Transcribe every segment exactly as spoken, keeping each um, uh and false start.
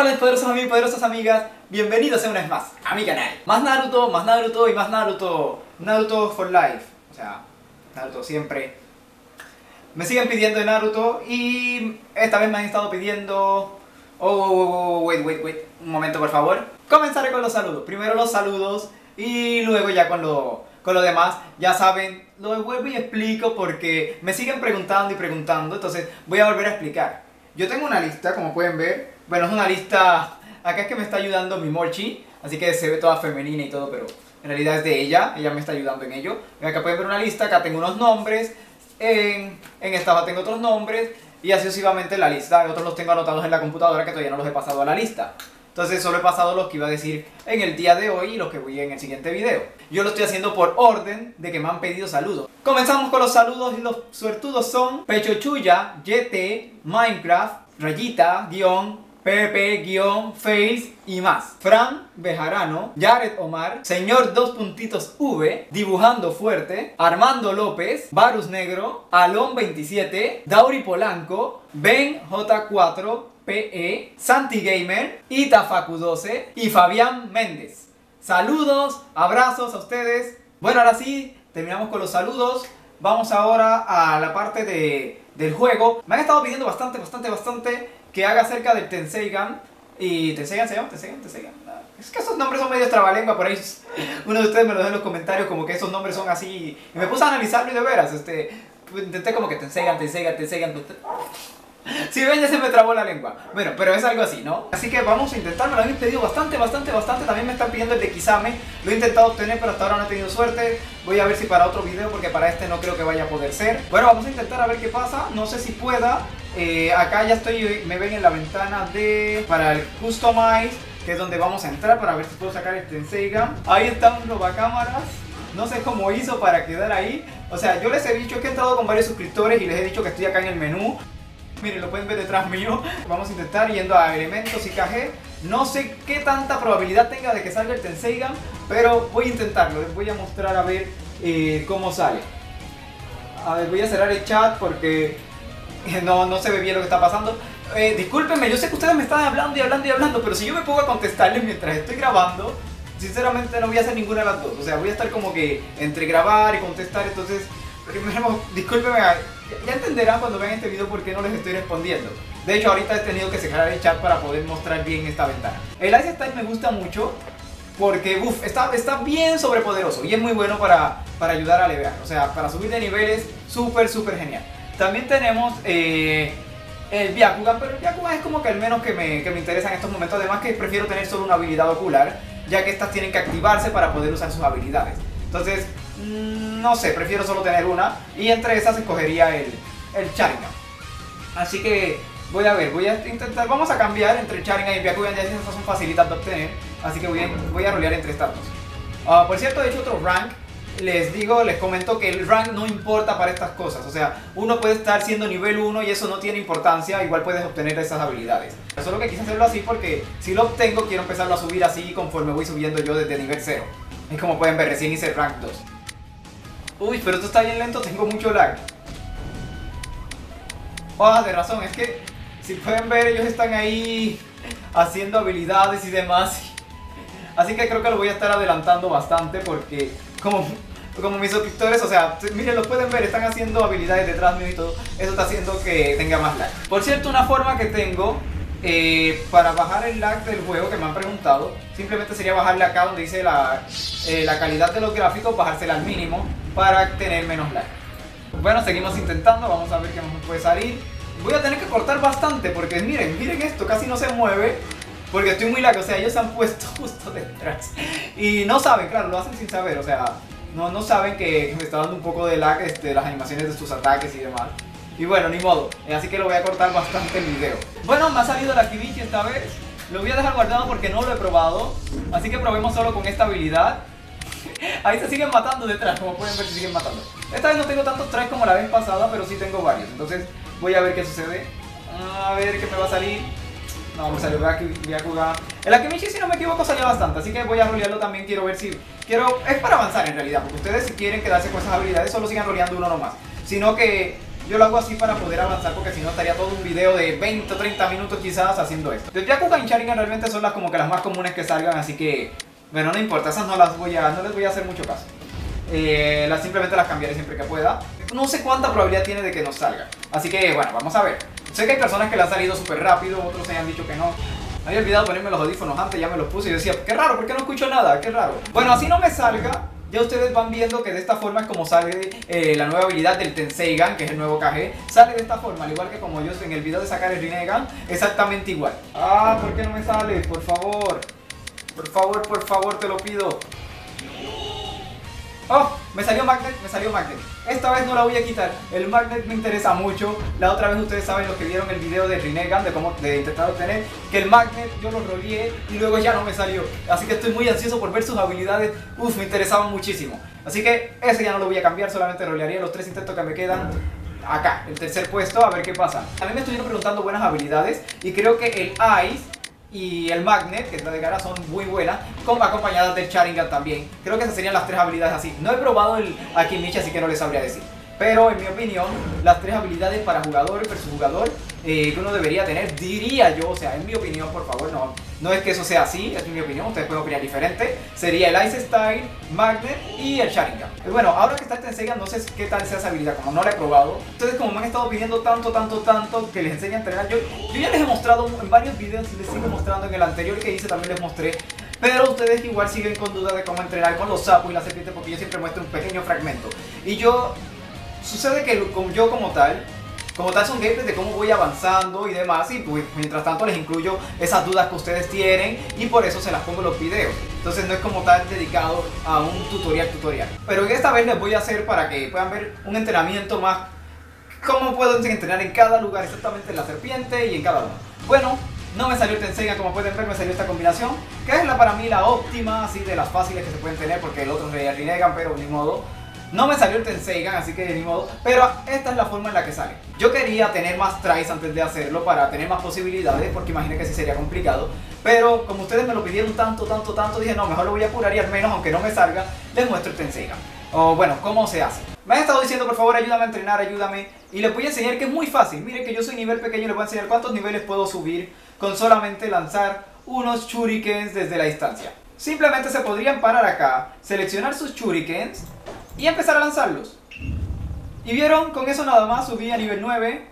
Hola mis poderosos amigos y poderosas amigas, bienvenidos una vez más a mi canal. Más Naruto, más Naruto y más Naruto. Naruto for life, o sea, Naruto siempre. Me siguen pidiendo de Naruto y esta vez me han estado pidiendo... Oh, wait, wait, wait, un momento por favor. Comenzaré con los saludos, primero los saludos y luego ya con lo, con lo demás. Ya saben, lo vuelvo y explico porque me siguen preguntando y preguntando, entonces voy a volver a explicar. Yo tengo una lista, como pueden ver. Bueno, es una lista... Acá es que me está ayudando mi Mochi, así que se ve toda femenina y todo, pero en realidad es de ella. Ella me está ayudando en ello. Acá pueden ver una lista, acá tengo unos nombres. En, en esta hoja tengo otros nombres. Y así sucesivamente la lista. Otros los tengo anotados en la computadora que todavía no los he pasado a la lista. Entonces solo he pasado los que iba a decir en el día de hoy y los que voy en el siguiente video. Yo lo estoy haciendo por orden de que me han pedido saludos. Comenzamos con los saludos y los suertudos son Pechochuya, Y T, Minecraft, Rayita, guión, Pepe, guión, Face y más. Fran Bejarano, Jared Omar, Señor dos puntitos V, Dibujando Fuerte, Armando López, Varus Negro, Alon veintisiete, Dauri Polanco, Ben J cuatro, P E, Santi Gamer, Itafacu doce y Fabián Méndez. Saludos, abrazos a ustedes. Bueno, ahora sí, terminamos con los saludos. Vamos ahora a la parte de, del juego. Me han estado pidiendo bastante, bastante, bastante que haga acerca del Tenseigan. Y Tenseigan se llama, Tenseigan, Tenseigan. Es que esos nombres son medio trabalengua, por ahí uno de ustedes me lo deja en los comentarios como que esos nombres son así. Y me puse a analizarlo y de veras, este, intenté como que Tenseigan, Tenseigan, Tenseigan. Si ven, ya se me trabó la lengua. Bueno, pero es algo así, ¿no? Así que vamos a intentar. Me lo han pedido bastante, bastante, bastante. También me están pidiendo el de Kisame. Lo he intentado obtener, pero hasta ahora no he tenido suerte. Voy a ver si para otro video, porque para este no creo que vaya a poder ser. Bueno, vamos a intentar a ver qué pasa. No sé si pueda. eh, Acá ya estoy, me ven en la ventana de... Para el Customize, que es donde vamos a entrar para ver si puedo sacar el Tenseigan. Ahí está un robacámaras. No sé cómo hizo para quedar ahí. O sea, yo les he dicho que he entrado con varios suscriptores y les he dicho que estoy acá en el menú. Miren, lo pueden ver detrás mío. Vamos a intentar yendo a elementos y K G. No sé qué tanta probabilidad tenga de que salga el Tenseigan, pero voy a intentarlo. Les voy a mostrar a ver eh, cómo sale. A ver, voy a cerrar el chat porque no, no se ve bien lo que está pasando. Eh, discúlpenme, yo sé que ustedes me están hablando y hablando y hablando, pero si yo me pongo a contestarles mientras estoy grabando, sinceramente no voy a hacer ninguna de las dos. O sea, voy a estar como que entre grabar y contestar, entonces... Primero, discúlpenme, ya entenderán cuando vean este video por qué no les estoy respondiendo. De hecho, ahorita he tenido que cerrar el chat para poder mostrar bien esta ventana. El Ice Style me gusta mucho porque, uff, está, está bien sobrepoderoso y es muy bueno para, para ayudar a levear. O sea, para subir de niveles, súper, súper genial. También tenemos eh, el Byakugan, pero el Byakugan es como que el menos que me, que me interesa en estos momentos. Además que prefiero tener solo una habilidad ocular, ya que estas tienen que activarse para poder usar sus habilidades. Entonces... no sé, prefiero solo tener una y entre esas escogería el, el Sharingan. Así que voy a ver, voy a intentar, vamos a cambiar entre el Sharingan y el Byakugan, ya estas son facilitas de obtener, así que voy a, voy a rolear entre estas dos. Uh, por cierto, he hecho otro rank, les digo, les comento que el rank no importa para estas cosas, o sea, uno puede estar siendo nivel uno y eso no tiene importancia, igual puedes obtener esas habilidades. Solo que quise hacerlo así porque si lo obtengo quiero empezarlo a subir así conforme voy subiendo yo desde nivel cero. Y como pueden ver, recién hice el rank dos. Uy, pero esto está bien lento, tengo mucho lag. Ah, de razón, es que si pueden ver ellos están ahí haciendo habilidades y demás. Así que creo que lo voy a estar adelantando bastante porque como, como mis suscriptores, o sea, miren, lo pueden ver, están haciendo habilidades detrás mío y todo. Eso está haciendo que tenga más lag. Por cierto, una forma que tengo eh, para bajar el lag del juego que me han preguntado, simplemente sería bajarle acá donde dice la, eh, la calidad de los gráficos, bajársela al mínimo para tener menos lag. Bueno, seguimos intentando, vamos a ver qué nos puede salir. Voy a tener que cortar bastante porque miren, miren esto, casi no se mueve porque estoy muy lag, o sea, ellos se han puesto justo detrás y no saben, claro, lo hacen sin saber, o sea, no, no saben que me está dando un poco de lag este, las animaciones de sus ataques y demás. Y bueno, ni modo, así que lo voy a cortar bastante el video. Bueno, me ha salido la Kibichi esta vez, lo voy a dejar guardado porque no lo he probado, así que probemos solo con esta habilidad. Ahí se siguen matando detrás, como pueden ver, se siguen matando. Esta vez no tengo tantos trajes como la vez pasada, pero sí tengo varios. Entonces voy a ver qué sucede. A ver qué me va a salir. No, me salió Byakugan. El Akimichi, si no me equivoco, salió bastante. Así que voy a rolearlo también, quiero ver si... quiero Es para avanzar en realidad, porque ustedes si quieren quedarse con esas habilidades, solo sigan roleando uno nomás. Sino que yo lo hago así para poder avanzar, porque si no estaría todo un video de veinte o treinta minutos quizás haciendo esto. De Byakugan y Sharingan realmente son las como que las más comunes que salgan, así que bueno, no importa, esas no las voy a, no les voy a hacer mucho caso. Eh, las, simplemente las cambiaré siempre que pueda. No sé cuánta probabilidad tiene de que nos salga, así que bueno, vamos a ver. Sé que hay personas que le han salido súper rápido, otros se han dicho que no. Había olvidado ponerme los audífonos antes, ya me los puse y decía, qué raro, ¿por qué no escucho nada? Qué raro. Bueno, así no me salga. Ya ustedes van viendo que de esta forma es como sale eh, la nueva habilidad del Tenseigan, que es el nuevo K G. Sale de esta forma, al igual que como yo en el video de sacar el Rinnegan, exactamente igual. Ah, ¿por qué no me sale? Por favor. Por favor, por favor, te lo pido. Oh, me salió Magnet, me salió Magnet. Esta vez no la voy a quitar. El Magnet me interesa mucho. La otra vez ustedes saben, los que vieron el video de Rinnegan, de cómo de intentar obtener, que el Magnet yo lo roleé y luego ya no me salió. Así que estoy muy ansioso por ver sus habilidades. Uf, me interesaban muchísimo. Así que ese ya no lo voy a cambiar, solamente rolearía los tres intentos que me quedan acá, el tercer puesto, a ver qué pasa. A mí me estuvieron preguntando buenas habilidades y creo que el Ice y el Magnet, que es la de cara, son muy buenas, como acompañadas del Sharingan también. Creo que esas serían las tres habilidades así. No he probado el Akimichi, así que no les sabría decir. Pero en mi opinión, las tres habilidades para jugador versus jugador eh, que uno debería tener, diría yo, o sea, en mi opinión, por favor, no, no es que eso sea así, es mi opinión, ustedes pueden opinar diferente. Sería el Ice Style, Magnet y el Sharingan. Y bueno, ahora que está el Tenseigan, no sé qué tal sea esa habilidad, como no la he probado. Ustedes como me han estado pidiendo tanto, tanto, tanto que les enseñe a entrenar, yo, yo ya les he mostrado en varios videos y les sigo mostrando, en el anterior que hice también les mostré. Pero ustedes igual siguen con dudas de cómo entrenar con los sapos y las serpientes, porque yo siempre muestro un pequeño fragmento. Y yo... Sucede que yo como tal, como tal son gameplays de cómo voy avanzando y demás, y pues mientras tanto les incluyo esas dudas que ustedes tienen y por eso se las pongo en los videos. Entonces no es como tal dedicado a un tutorial tutorial. Pero esta vez les voy a hacer para que puedan ver un entrenamiento más, cómo puedo entrenar en cada lugar, exactamente en la serpiente y en cada uno. Bueno, no me salió el Tenseigan, como pueden ver me salió esta combinación, que es la para mí la óptima, así de las fáciles que se pueden tener, porque el otro es el Rinnegan, pero ni modo. No me salió el Tenseigan, así que ni modo, pero esta es la forma en la que sale. Yo quería tener más tries antes de hacerlo para tener más posibilidades, porque imaginé que sí sería complicado. Pero como ustedes me lo pidieron tanto, tanto, tanto, dije no, mejor lo voy a apurar y al menos, aunque no me salga, les muestro el Tenseigan. O bueno, cómo se hace. Me han estado diciendo por favor ayúdame a entrenar, ayúdame. Y les voy a enseñar que es muy fácil. Miren que yo soy nivel pequeño, les voy a enseñar cuántos niveles puedo subir con solamente lanzar unos shurikens desde la distancia. Simplemente se podrían parar acá, seleccionar sus shurikens y empezar a lanzarlos. Y vieron, con eso nada más subí a nivel nueve,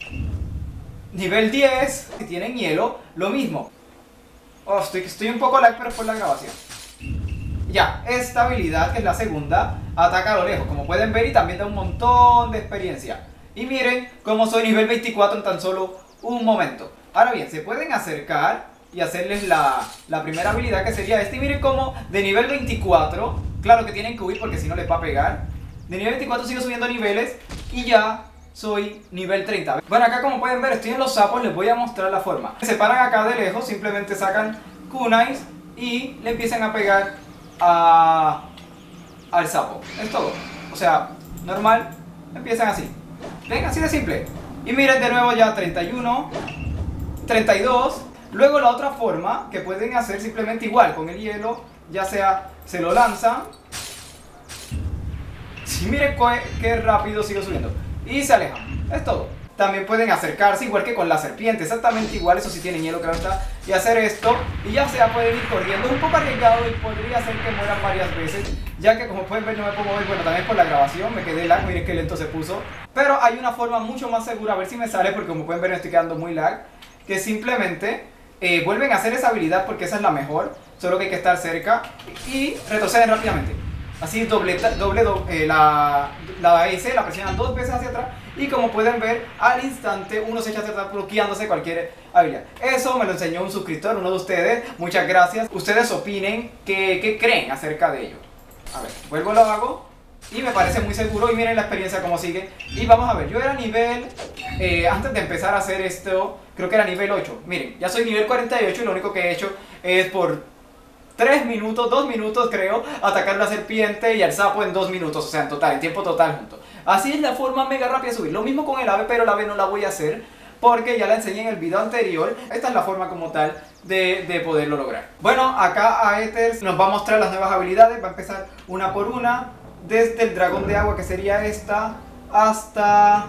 nivel diez, que tienen hielo, lo mismo. Oh, estoy, estoy un poco lag, pero es por la grabación. Ya, esta habilidad, que es la segunda, ataca a lo lejos, como pueden ver, y también da un montón de experiencia. Y miren cómo soy nivel veinticuatro en tan solo un momento. Ahora bien, se pueden acercar y hacerles la, la primera habilidad, que sería esta. Y miren cómo de nivel veinticuatro, claro que tienen que huir porque si no les va a pegar. De nivel veinticuatro sigo subiendo niveles y ya soy nivel treinta. Bueno, acá como pueden ver estoy en los sapos, les voy a mostrar la forma. Se paran acá de lejos, simplemente sacan kunais y le empiezan a pegar a, al sapo. Es todo. O sea, normal, empiezan así. ¿Ven? Así de simple. Y miren de nuevo ya treinta y uno, treinta y dos. Luego la otra forma que pueden hacer simplemente igual con el hielo, ya sea se lo lanzan. Sí, miren qué rápido sigo subiendo. Y se alejan. Es todo. También pueden acercarse igual que con la serpiente, exactamente igual, eso sí tienen hielo, claro está. Y hacer esto, y ya sea pueden ir corriendo. Es un poco arriesgado y podría ser que mueran varias veces, ya que como pueden ver no me puedo mover. Bueno, también por la grabación me quedé lag, miren qué lento se puso. Pero hay una forma mucho más segura, a ver si me sale, porque como pueden ver me estoy quedando muy lag. Que simplemente eh, vuelven a hacer esa habilidad porque esa es la mejor, solo que hay que estar cerca y retroceden rápidamente. Así doble, doble, doble eh, la, la S la presionan dos veces hacia atrás y como pueden ver al instante uno se echa hacia atrás bloqueándose cualquier habilidad. Eso me lo enseñó un suscriptor, uno de ustedes, muchas gracias. Ustedes opinen qué, qué creen acerca de ello. A ver, vuelvo, lo hago y me parece muy seguro y miren la experiencia como sigue. Y vamos a ver, yo era nivel, eh, antes de empezar a hacer esto, creo que era nivel ocho. Miren, ya soy nivel cuarenta y ocho y lo único que he hecho es por tres minutos, dos minutos creo, atacar la serpiente y al sapo en dos minutos, o sea en total, en tiempo total juntos. Así es la forma mega rápida de subir. Lo mismo con el ave, pero el ave no la voy a hacer porque ya la enseñé en el video anterior. Esta es la forma como tal de, de poderlo lograr. Bueno, acá Aether nos va a mostrar las nuevas habilidades, va a empezar una por una, desde el dragón de agua, que sería esta, hasta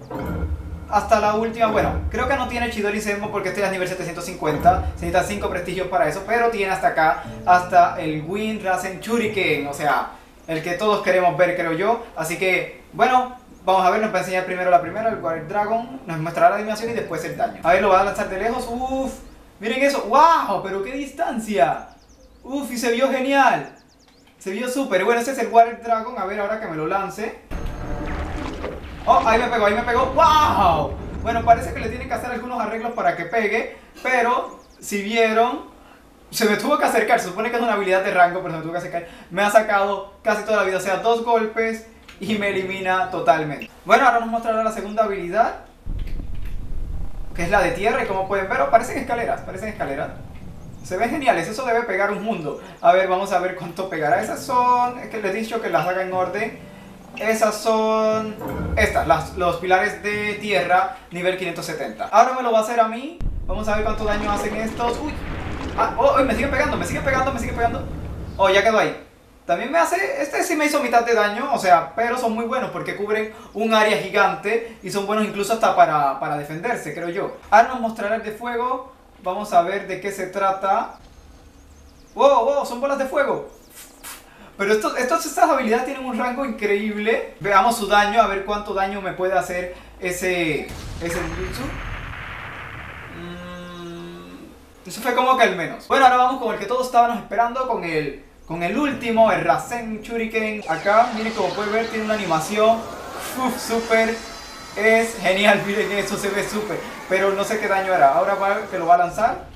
hasta la última, bueno, creo que no tiene Chidori Senmo porque este ya es nivel setecientos cincuenta, se necesitan cinco prestigios para eso, pero tiene hasta acá, hasta el Wind Rasen Shuriken, o sea, el que todos queremos ver, creo yo. Así que, bueno, vamos a ver, nos va a enseñar primero la primera, el Wild Dragon, nos mostrará la animación y después el daño. A ver, lo va a lanzar de lejos, uff, miren eso, wow, pero qué distancia, uff, y se vio genial, se vio súper. Bueno, ese es el Wild Dragon, a ver ahora que me lo lance. Oh, ahí me pegó, ahí me pegó, wow. Bueno, parece que le tienen que hacer algunos arreglos para que pegue, pero si vieron, se me tuvo que acercar, se supone que es una habilidad de rango, pero se me tuvo que acercar. Me ha sacado casi toda la vida, o sea, dos golpes y me elimina totalmente. Bueno, ahora nos mostrará la segunda habilidad, que es la de tierra, y como pueden ver, oh, parecen escaleras, parecen escaleras. Se ven geniales, eso debe pegar un mundo. A ver, vamos a ver cuánto pegará. Esas son, es que les he dicho que las haga en orden. Esas son estas, las, los pilares de tierra, nivel quinientos setenta. Ahora me lo va a hacer a mí. Vamos a ver cuánto daño hacen estos. Uy, ah, oh, oh, me sigue pegando, me sigue pegando, me sigue pegando. Oh, ya quedó ahí. También me hace, este sí me hizo mitad de daño, o sea, pero son muy buenos porque cubren un área gigante y son buenos incluso hasta para, para defenderse, creo yo. Ahora nos mostrará el de fuego. Vamos a ver de qué se trata. Wow, wow, son bolas de fuego. Pero estos, estos, estas habilidades tienen un rango increíble. Veamos su daño, a ver cuánto daño me puede hacer ese, ese ninjutsu. Mm, eso fue como que el menos. Bueno, ahora vamos con el que todos estábamos esperando, con el, con el último, el Rasen Shuriken. Acá, miren, como pueden ver, tiene una animación uf, súper. Es genial, miren eso, se ve súper. Pero no sé qué daño hará. Ahora va, que lo va a lanzar.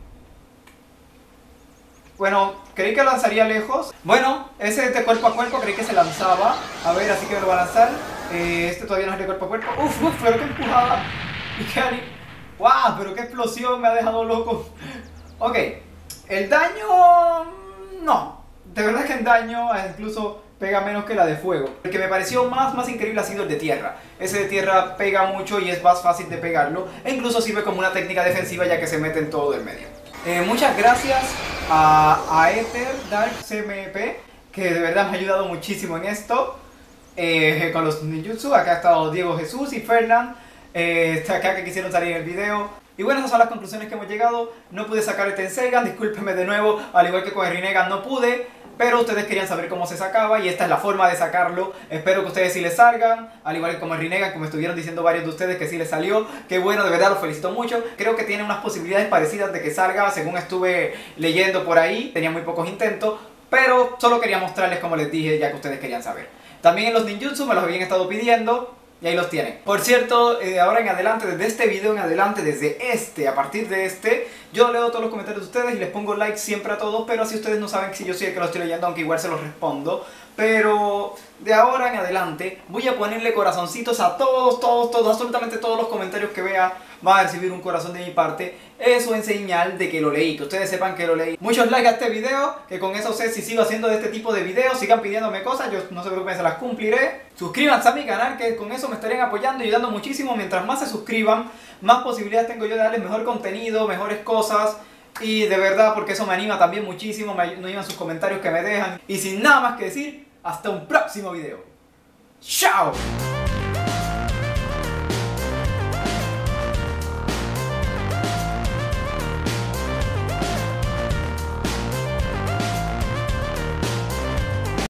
Bueno, creí que lanzaría lejos. Bueno, ese de cuerpo a cuerpo creí que se lanzaba. A ver, así que me lo va a lanzar. eh, Este todavía no es de cuerpo a cuerpo. Uf, uf, pero qué empujada. Y qué ani... ¡Wow! Pero qué explosión, me ha dejado loco. Ok, el daño... No, de verdad que en daño incluso pega menos que la de fuego. El que me pareció más, más increíble ha sido el de tierra. Ese de tierra pega mucho y es más fácil de pegarlo. E incluso sirve como una técnica defensiva ya que se mete en todo el medio. Eh, muchas gracias a, a Ether Dark C M P, que de verdad me ha ayudado muchísimo en esto, eh, con los ninjutsu. Acá ha estado Diego Jesús y Fernand, eh, acá que quisieron salir en el video. Y bueno, esas son las conclusiones que hemos llegado. No pude sacar el Tensegan, discúlpenme de nuevo, al igual que con el Rinnegan no pude. Pero ustedes querían saber cómo se sacaba y esta es la forma de sacarlo. Espero que ustedes sí les salgan, al igual que como el Rinnegan, como estuvieron diciendo varios de ustedes que sí les salió. Qué bueno, de verdad los felicito mucho. Creo que tiene unas posibilidades parecidas de que salga, según estuve leyendo por ahí. Tenía muy pocos intentos, pero solo quería mostrarles como les dije, ya que ustedes querían saber. También en los ninjutsu me los habían estado pidiendo. Y ahí los tienen. Por cierto, eh, ahora en adelante, desde este video en adelante, desde este, a partir de este, yo leo todos los comentarios de ustedes y les pongo like siempre a todos, pero así ustedes no saben si yo soy el que los estoy leyendo, aunque igual se los respondo. Pero de ahora en adelante voy a ponerle corazoncitos a todos, todos, todos, absolutamente todos los comentarios que vea. Va a recibir un corazón de mi parte. Eso en señal de que lo leí, que ustedes sepan que lo leí. Muchos likes a este video, que con eso sé si sigo haciendo de este tipo de videos. Sigan pidiéndome cosas, yo no se preocupen, se las cumpliré. Suscríbanse a mi canal, que con eso me estarían apoyando y ayudando muchísimo. Mientras más se suscriban, más posibilidades tengo yo de darles mejor contenido, mejores cosas. Y de verdad, porque eso me anima también muchísimo, me animan sus comentarios que me dejan. Y sin nada más que decir, hasta un próximo video. ¡Chao!